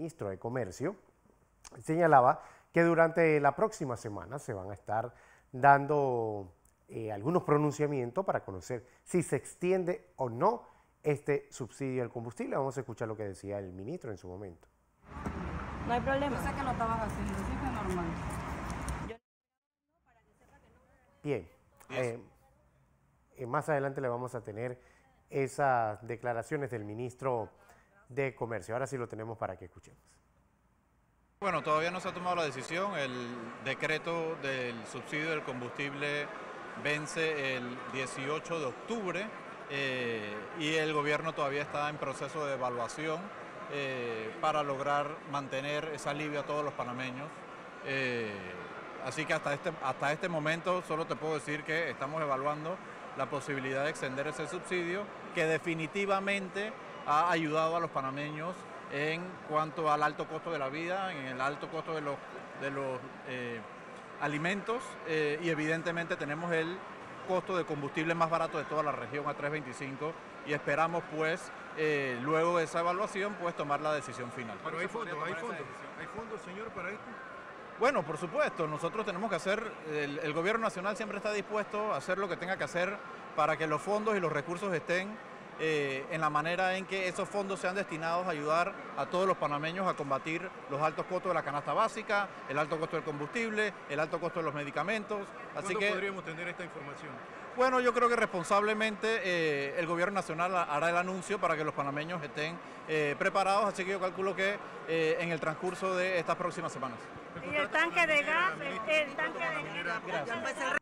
ministro de Comercio, señalaba que durante la próxima semana se van a estar dando algunos pronunciamientos para conocer si se extiende o no este subsidio al combustible. Vamos a escuchar lo que decía el ministro en su momento. No hay problema. Yo sé que lo estabas haciendo, así que normal. Bien, más adelante le vamos a tener esas declaraciones del ministro de Comercio. Ahora sí lo tenemos para que escuchemos. Bueno, todavía no se ha tomado la decisión. El decreto del subsidio del combustible vence el 18 de octubre y el gobierno todavía está en proceso de evaluación para lograr mantener ese alivio a todos los panameños. Así que hasta este momento solo te puedo decir que estamos evaluando la posibilidad de extender ese subsidio que definitivamente ha ayudado a los panameños en cuanto al alto costo de la vida, en el alto costo de los alimentos y evidentemente tenemos el costo de combustible más barato de toda la región a 3.25 y esperamos pues luego de esa evaluación pues tomar la decisión final. Pero hay fondos, señor, para esto. Bueno, por supuesto, nosotros tenemos que hacer, el gobierno nacional siempre está dispuesto a hacer lo que tenga que hacer para que los fondos y los recursos estén en la manera en que esos fondos sean destinados a ayudar a todos los panameños a combatir los altos costos de la canasta básica, el alto costo del combustible, el alto costo de los medicamentos. ¿Cuándo podríamos tener esta información? Bueno, yo creo que responsablemente el gobierno nacional hará el anuncio para que los panameños estén preparados, así que yo calculo que en el transcurso de estas próximas semanas. Y el tanque de gas, el tanque de gas.